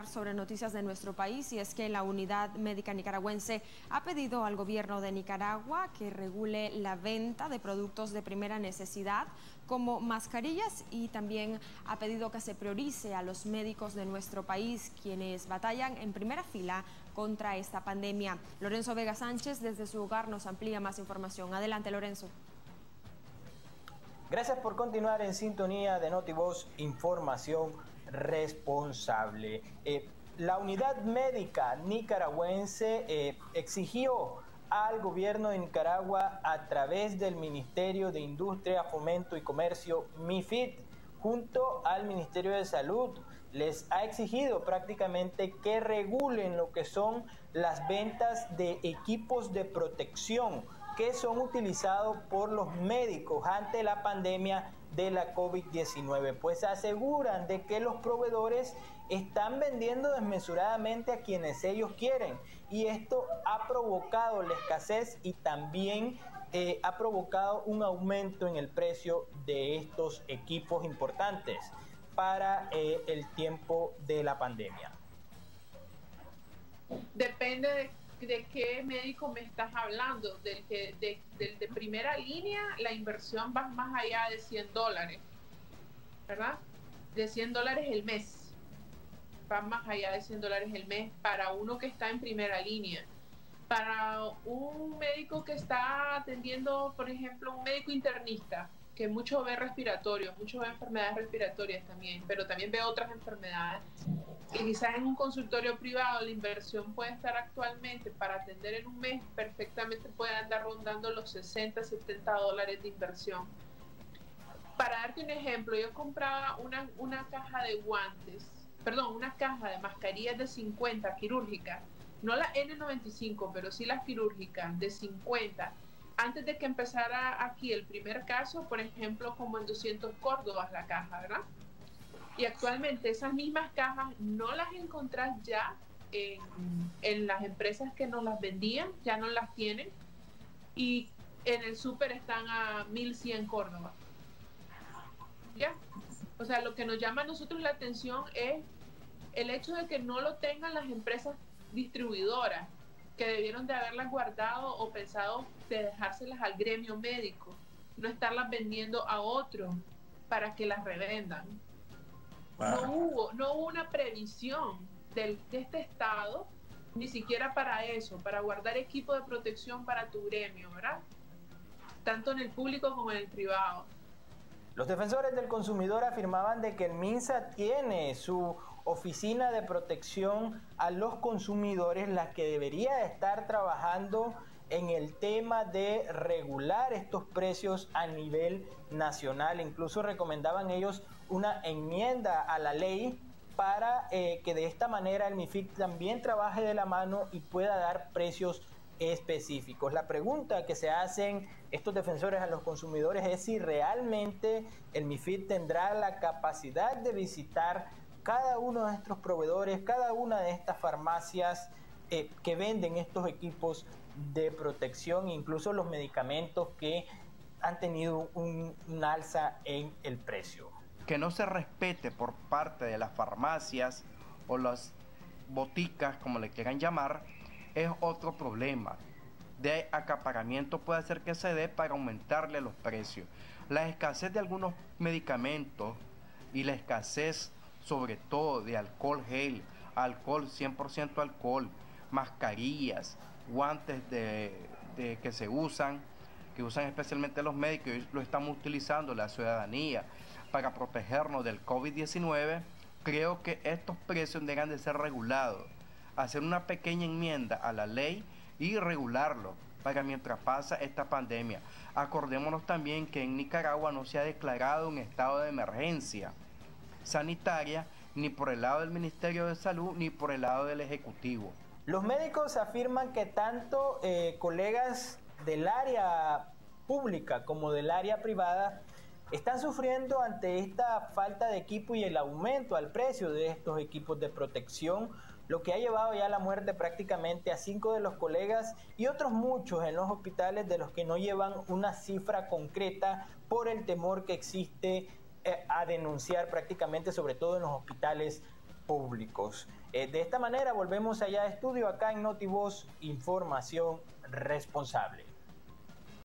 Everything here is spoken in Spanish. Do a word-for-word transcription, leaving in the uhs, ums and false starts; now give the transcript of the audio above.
hablar sobre noticias de nuestro país, y es que la Unidad Médica Nicaragüense ha pedido al gobierno de Nicaragua que regule la venta de productos de primera necesidad como mascarillas, y también ha pedido que se priorice a los médicos de nuestro país, quienes batallan en primera fila contra esta pandemia. Lorenzo Vega Sánchez desde su hogar nos amplía más información. Adelante, Lorenzo. Gracias por continuar en sintonía de NotiVoz, información responsable. Eh, la Unidad Médica Nicaragüense eh, exigió al gobierno de Nicaragua, a través del Ministerio de Industria, Fomento y Comercio, MIFID, junto al Ministerio de Salud, les ha exigido prácticamente que regulen lo que son las ventas de equipos de protección que son utilizados por los médicos ante la pandemia de la COVID diecinueve, pues aseguran de que los proveedores están vendiendo desmesuradamente a quienes ellos quieren, y esto ha provocado la escasez y también eh, ha provocado un aumento en el precio de estos equipos importantes para eh, el tiempo de la pandemia. Depende de de qué médico me estás hablando. Del que de, del de primera línea, la inversión va más allá de cien dólares, ¿verdad? De cien dólares el mes, va más allá de cien dólares el mes para uno que está en primera línea. Para un médico que está atendiendo, por ejemplo, un médico internista, que mucho ve respiratorio, mucho ve enfermedades respiratorias también, pero también ve otras enfermedades. Y quizás en un consultorio privado la inversión puede estar actualmente para atender en un mes, perfectamente puede andar rondando los sesenta, setenta dólares de inversión. Para darte un ejemplo, yo compraba una, una caja de guantes, perdón, una caja de mascarillas de cincuenta quirúrgicas, no la N noventa y cinco, pero sí las quirúrgicas de cincuenta, antes de que empezara aquí el primer caso, por ejemplo, como en doscientos córdobas la caja, ¿verdad? Y actualmente esas mismas cajas no las encontrás ya en, en las empresas que nos las vendían, ya no las tienen, y en el súper están a mil cien córdobas. ¿Ya? O sea, lo que nos llama a nosotros la atención es el hecho de que no lo tengan las empresas distribuidoras, que debieron de haberlas guardado o pensado de dejárselas al gremio médico, no estarlas vendiendo a otros para que las revendan. No hubo, no hubo una previsión del, de este Estado, ni siquiera para eso, para guardar equipo de protección para tu gremio, ¿verdad? Tanto en el público como en el privado. Los defensores del consumidor afirmaban de que el MINSA tiene su oficina de protección a los consumidores, la que debería estar trabajando en el tema de regular estos precios a nivel nacional. Incluso recomendaban ellos una enmienda a la ley para eh, que de esta manera el MIFID también trabaje de la mano y pueda dar precios específicos. La pregunta que se hacen estos defensores a los consumidores es si realmente el MIFID tendrá la capacidad de visitar cada uno de estos proveedores, cada una de estas farmacias eh, que venden estos equipos de protección, incluso los medicamentos que han tenido un, un alza en el precio. Que no se respete por parte de las farmacias o las boticas, como le quieran llamar, es otro problema de acaparamiento, puede hacer que se dé para aumentarle los precios. La escasez de algunos medicamentos y la escasez sobre todo de alcohol gel, alcohol cien por ciento alcohol, mascarillas, guantes de, de que se usan, que usan especialmente los médicos, y lo estamos utilizando la ciudadanía para protegernos del COVID diecinueve, creo que estos precios deben de ser regulados, hacer una pequeña enmienda a la ley y regularlo para mientras pasa esta pandemia. Acordémonos también que en Nicaragua no se ha declarado un estado de emergencia sanitaria, ni por el lado del Ministerio de Salud, ni por el lado del Ejecutivo. Los médicos afirman que tanto eh, colegas del área pública como del área privada están sufriendo ante esta falta de equipo y el aumento al precio de estos equipos de protección, lo que ha llevado ya a la muerte prácticamente a cinco de los colegas y otros muchos en los hospitales, de los que no llevan una cifra concreta por el temor que existe eh, a denunciar prácticamente, sobre todo en los hospitales públicos. Eh, de esta manera volvemos allá a estudio acá en Notivoz, información responsable.